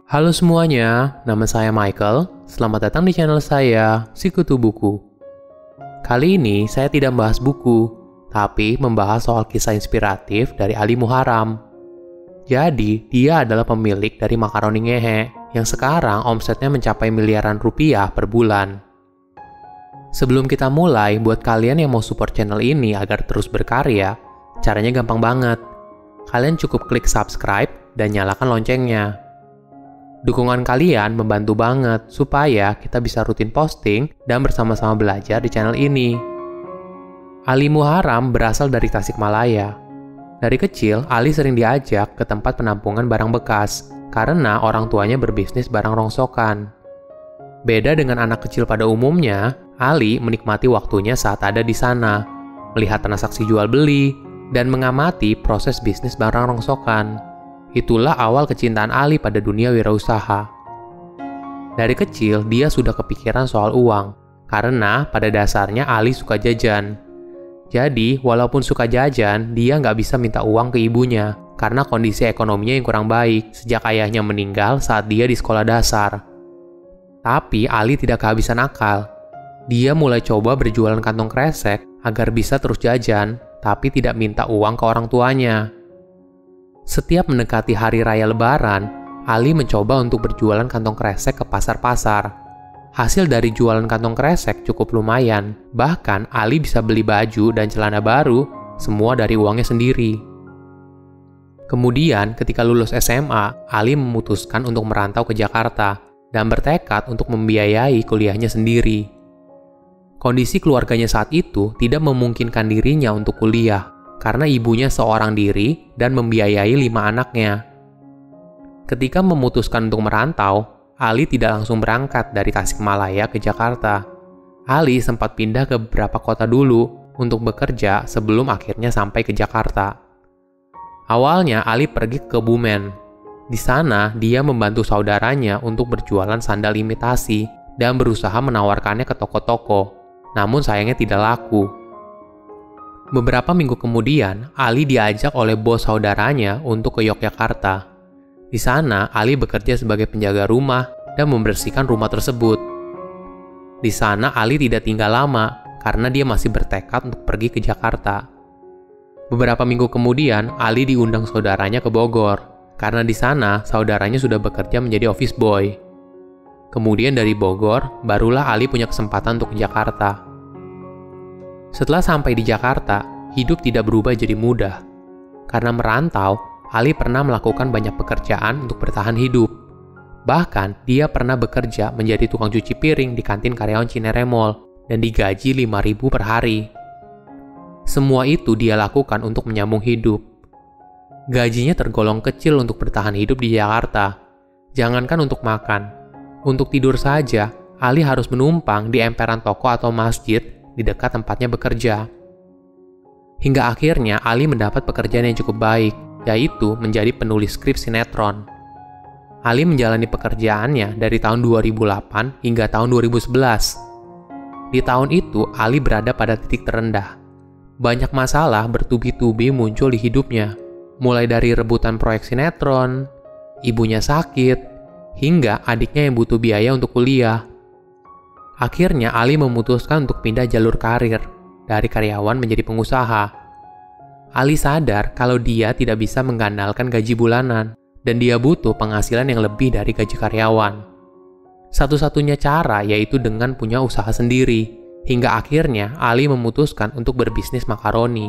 Halo semuanya, nama saya Michael. Selamat datang di channel saya, Sikutu Buku. Kali ini saya tidak membahas buku, tapi membahas soal kisah inspiratif dari Ali Muharram. Jadi, dia adalah pemilik dari makaroni ngehe, yang sekarang omsetnya mencapai miliaran rupiah per bulan. Sebelum kita mulai, buat kalian yang mau support channel ini agar terus berkarya, caranya gampang banget. Kalian cukup klik subscribe dan nyalakan loncengnya. Dukungan kalian membantu banget supaya kita bisa rutin posting dan bersama-sama belajar di channel ini. Ali Muharram berasal dari Tasikmalaya. Dari kecil, Ali sering diajak ke tempat penampungan barang bekas karena orang tuanya berbisnis barang rongsokan. Beda dengan anak kecil pada umumnya, Ali menikmati waktunya saat ada di sana, melihat transaksi jual beli, dan mengamati proses bisnis barang rongsokan. Itulah awal kecintaan Ali pada dunia wirausaha. Dari kecil, dia sudah kepikiran soal uang, karena pada dasarnya Ali suka jajan. Jadi, walaupun suka jajan, dia nggak bisa minta uang ke ibunya, karena kondisi ekonominya yang kurang baik sejak ayahnya meninggal saat dia di sekolah dasar. Tapi, Ali tidak kehabisan akal. Dia mulai coba berjualan kantong kresek agar bisa terus jajan, tapi tidak minta uang ke orang tuanya. Setiap mendekati hari raya lebaran, Ali mencoba untuk berjualan kantong kresek ke pasar-pasar. Hasil dari jualan kantong kresek cukup lumayan, bahkan Ali bisa beli baju dan celana baru, semua dari uangnya sendiri. Kemudian, ketika lulus SMA, Ali memutuskan untuk merantau ke Jakarta dan bertekad untuk membiayai kuliahnya sendiri. Kondisi keluarganya saat itu tidak memungkinkan dirinya untuk kuliah, karena ibunya seorang diri dan membiayai 5 anaknya. Ketika memutuskan untuk merantau, Ali tidak langsung berangkat dari Tasikmalaya ke Jakarta. Ali sempat pindah ke beberapa kota dulu untuk bekerja sebelum akhirnya sampai ke Jakarta. Awalnya Ali pergi ke Kebumen. Di sana, dia membantu saudaranya untuk berjualan sandal imitasi dan berusaha menawarkannya ke toko-toko. Namun sayangnya tidak laku. Beberapa minggu kemudian, Ali diajak oleh bos saudaranya untuk ke Yogyakarta. Di sana, Ali bekerja sebagai penjaga rumah dan membersihkan rumah tersebut. Di sana, Ali tidak tinggal lama karena dia masih bertekad untuk pergi ke Jakarta. Beberapa minggu kemudian, Ali diundang saudaranya ke Bogor, karena di sana saudaranya sudah bekerja menjadi office boy. Kemudian dari Bogor, barulah Ali punya kesempatan untuk ke Jakarta. Setelah sampai di Jakarta, hidup tidak berubah jadi mudah. Karena merantau, Ali pernah melakukan banyak pekerjaan untuk bertahan hidup. Bahkan, dia pernah bekerja menjadi tukang cuci piring di kantin karyawan Cinere Mall dan digaji 5.000 per hari. Semua itu dia lakukan untuk menyambung hidup. Gajinya tergolong kecil untuk bertahan hidup di Jakarta. Jangankan untuk makan. Untuk tidur saja, Ali harus menumpang di emperan toko atau masjid di dekat tempatnya bekerja. Hingga akhirnya Ali mendapat pekerjaan yang cukup baik, yaitu menjadi penulis skrip sinetron. Ali menjalani pekerjaannya dari tahun 2008 hingga tahun 2011. Di tahun itu, Ali berada pada titik terendah. Banyak masalah bertubi-tubi muncul di hidupnya, mulai dari rebutan proyek sinetron, ibunya sakit, hingga adiknya yang butuh biaya untuk kuliah. Akhirnya Ali memutuskan untuk pindah jalur karir, dari karyawan menjadi pengusaha. Ali sadar kalau dia tidak bisa mengandalkan gaji bulanan, dan dia butuh penghasilan yang lebih dari gaji karyawan. Satu-satunya cara yaitu dengan punya usaha sendiri, hingga akhirnya Ali memutuskan untuk berbisnis makaroni.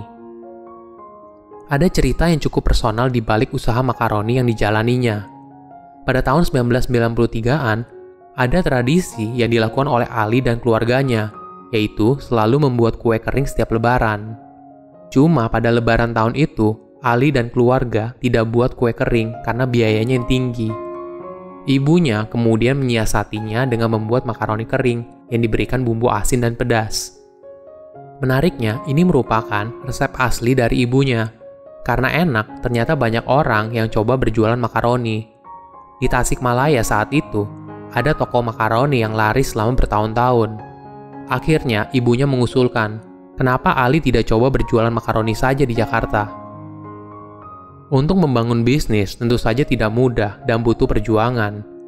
Ada cerita yang cukup personal di balik usaha makaroni yang dijalaninya. Pada tahun 1993-an, ada tradisi yang dilakukan oleh Ali dan keluarganya, yaitu selalu membuat kue kering setiap lebaran. Cuma pada lebaran tahun itu, Ali dan keluarga tidak buat kue kering karena biayanya yang tinggi. Ibunya kemudian menyiasatinya dengan membuat makaroni kering yang diberikan bumbu asin dan pedas. Menariknya, ini merupakan resep asli dari ibunya. Karena enak, ternyata banyak orang yang coba berjualan makaroni. Di Tasikmalaya saat itu, ada toko makaroni yang laris selama bertahun-tahun. Akhirnya, ibunya mengusulkan, kenapa Ali tidak coba berjualan makaroni saja di Jakarta? Untuk membangun bisnis tentu saja tidak mudah dan butuh perjuangan.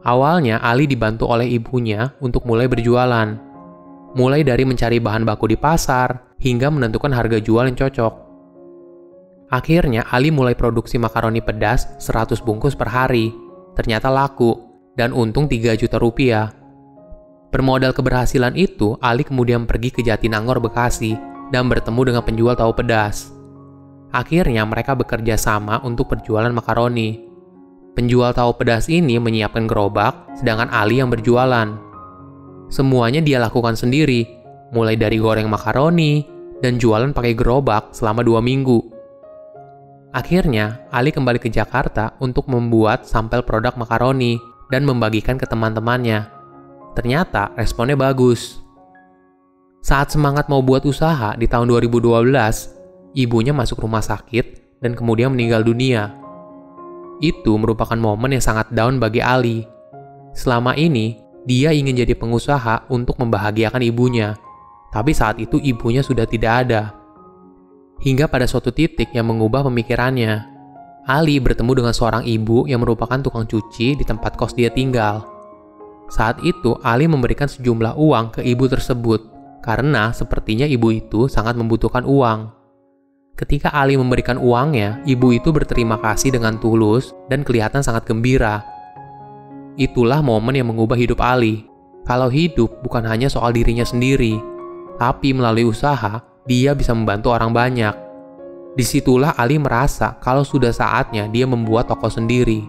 Awalnya Ali dibantu oleh ibunya untuk mulai berjualan. Mulai dari mencari bahan baku di pasar, hingga menentukan harga jual yang cocok. Akhirnya Ali mulai produksi makaroni pedas 100 bungkus per hari. Ternyata laku, dan untung 3 juta rupiah. Bermodal keberhasilan itu, Ali kemudian pergi ke Jatinangor, Bekasi, dan bertemu dengan penjual tahu pedas. Akhirnya mereka bekerja sama untuk berjualan makaroni. Penjual tahu pedas ini menyiapkan gerobak, sedangkan Ali yang berjualan. Semuanya dia lakukan sendiri, mulai dari goreng makaroni, dan jualan pakai gerobak selama 2 minggu. Akhirnya, Ali kembali ke Jakarta untuk membuat sampel produk makaroni dan membagikan ke teman-temannya. Ternyata responnya bagus. Saat semangat mau buat usaha di tahun 2012, ibunya masuk rumah sakit dan kemudian meninggal dunia. Itu merupakan momen yang sangat down bagi Ali. Selama ini, dia ingin jadi pengusaha untuk membahagiakan ibunya. Tapi saat itu ibunya sudah tidak ada. Hingga pada suatu titik yang mengubah pemikirannya. Ali bertemu dengan seorang ibu yang merupakan tukang cuci di tempat kos dia tinggal. Saat itu, Ali memberikan sejumlah uang ke ibu tersebut, karena sepertinya ibu itu sangat membutuhkan uang. Ketika Ali memberikan uangnya, ibu itu berterima kasih dengan tulus dan kelihatan sangat gembira. Itulah momen yang mengubah hidup Ali. Kalau hidup bukan hanya soal dirinya sendiri, tapi melalui usaha, dia bisa membantu orang banyak. Disitulah Ali merasa kalau sudah saatnya dia membuat toko sendiri.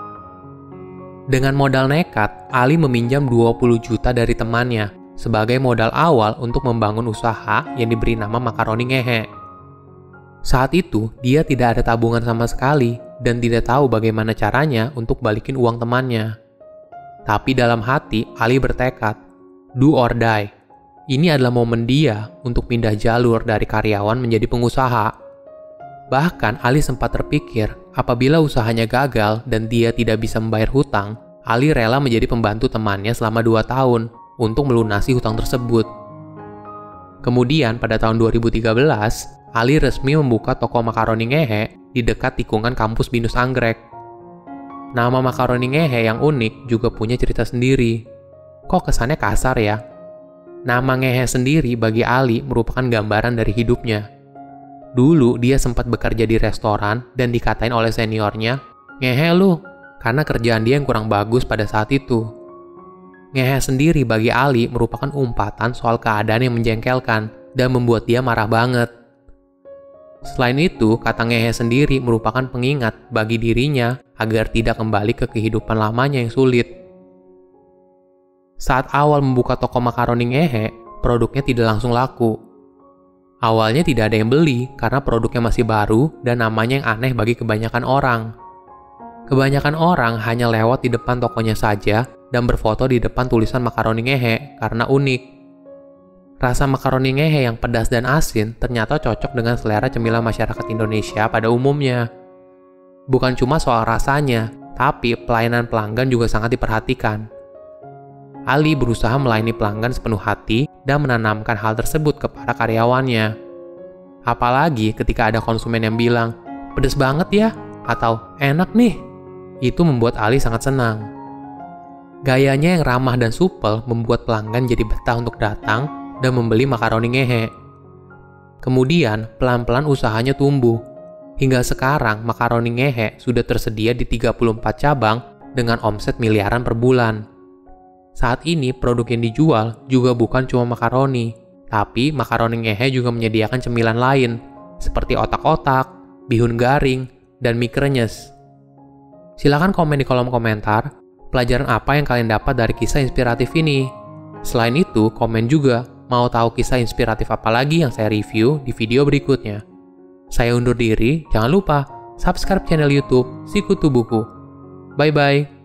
Dengan modal nekat, Ali meminjam 20 juta dari temannya sebagai modal awal untuk membangun usaha yang diberi nama Makaroni Ngehe. Saat itu, dia tidak ada tabungan sama sekali dan tidak tahu bagaimana caranya untuk balikin uang temannya. Tapi dalam hati, Ali bertekad, do or die. Ini adalah momen dia untuk pindah jalur dari karyawan menjadi pengusaha. Bahkan, Ali sempat terpikir, apabila usahanya gagal dan dia tidak bisa membayar hutang, Ali rela menjadi pembantu temannya selama 2 tahun untuk melunasi hutang tersebut. Kemudian, pada tahun 2013, Ali resmi membuka toko Makaroni Ngehe di dekat tikungan kampus Binus Anggrek. Nama Makaroni Ngehe yang unik juga punya cerita sendiri. Kok kesannya kasar ya? Nama Ngehe sendiri bagi Ali merupakan gambaran dari hidupnya. Dulu dia sempat bekerja di restoran dan dikatain oleh seniornya, "Ngehe lu," karena kerjaan dia yang kurang bagus pada saat itu. Ngehe sendiri bagi Ali merupakan umpatan soal keadaan yang menjengkelkan dan membuat dia marah banget. Selain itu, kata Ngehe sendiri merupakan pengingat bagi dirinya agar tidak kembali ke kehidupan lamanya yang sulit. Saat awal membuka toko Makaroni Ngehe, produknya tidak langsung laku. Awalnya tidak ada yang beli karena produknya masih baru dan namanya yang aneh bagi kebanyakan orang. Kebanyakan orang hanya lewat di depan tokonya saja dan berfoto di depan tulisan Makaroni Ngehe karena unik. Rasa makaroni ngehe yang pedas dan asin ternyata cocok dengan selera cemilan masyarakat Indonesia pada umumnya. Bukan cuma soal rasanya, tapi pelayanan pelanggan juga sangat diperhatikan. Ali berusaha melayani pelanggan sepenuh hati dan menanamkan hal tersebut kepada karyawannya. Apalagi ketika ada konsumen yang bilang, "Pedas banget ya," atau "enak nih." Itu membuat Ali sangat senang. Gayanya yang ramah dan supel membuat pelanggan jadi betah untuk datang dan membeli makaroni ngehe. Kemudian, pelan-pelan usahanya tumbuh. Hingga sekarang, makaroni ngehe sudah tersedia di 34 cabang dengan omset miliaran per bulan. Saat ini, produk yang dijual juga bukan cuma makaroni, tapi makaroni ngehe juga menyediakan cemilan lain, seperti otak-otak, bihun garing, dan mie krenyes. Silahkan komen di kolom komentar, pelajaran apa yang kalian dapat dari kisah inspiratif ini. Selain itu, komen juga mau tahu kisah inspiratif apa lagi yang saya review di video berikutnya. Saya undur diri, jangan lupa subscribe channel YouTube Sikutu Buku. Bye-bye.